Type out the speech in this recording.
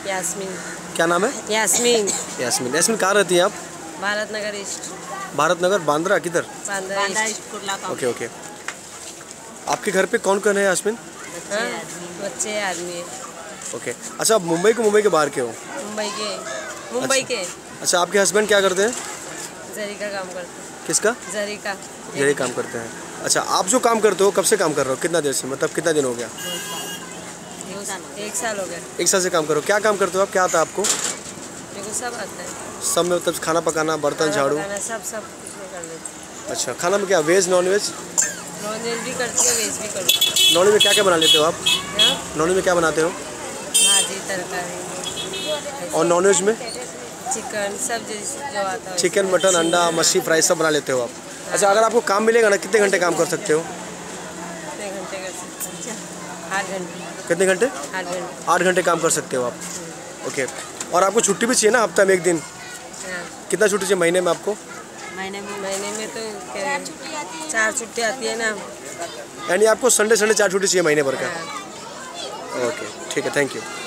यास्मीन। क्या नाम है? यास्मीन। यास्मीन। यास्मीन कहाँ रहती हैं आप? भारत नगर ईस्ट। भारत नगर बांद्रा किधर? बांद्रा ईस्ट। Okay okay. आपके घर पे कौन कौन है यास्मीन? बच्चे आदमी है। ओके। अच्छा, आप मुंबई के बाहर के हो? मुंबई के। अच्छा, आपके हस्बैंड क्या करते हैं? जरी का काम करते हैं। किसका? जरी का। जरी काम करते हैं। अच्छा, आप जो काम करते हो कब से काम कर रहे हो? कितना देर से, मतलब कितना दिन हो गया? 1 साल हो गया। 1 साल से काम करो। क्या काम करते हो आप? क्या आता है आपको? मेरे को सब आता है। सब में मतलब खाना पकाना, बर्तन झाड़ू? सब कुछ कर लेते। अच्छा, खाना में क्या, veg non veg? Non veg भी करती है, वेज भी करती है। नॉन वेज में क्या क्या बना लेते हो आप? नॉन वेज में क्या बनाते हो? भाजी, तरकारी। और नॉन वेज में? चिकन, सब जो आता है। चिकन, मटन, अंडा, मछली फ्राई सब बना लेते हो आप? अच्छा, अगर आपको काम मिलेगा ना, कितने घंटे काम कर सकते हो? कितने घंटे कर सकते हैं? 8 घंटे। कितने घंटे? 8 घंटे। 8 घंटे काम कर सकते हो आप। ओके। और आपको छुट्टी भी चाहिए ना, हफ्ता में 1 दिन? कितना छुट्टी चाहिए महीने में आपको? महीने में तो 4 छुट्टी आती है ना। यानी आपको संडे 4 छुट्टी चाहिए महीने भर का? ओके, ठीक है, थैंक यू।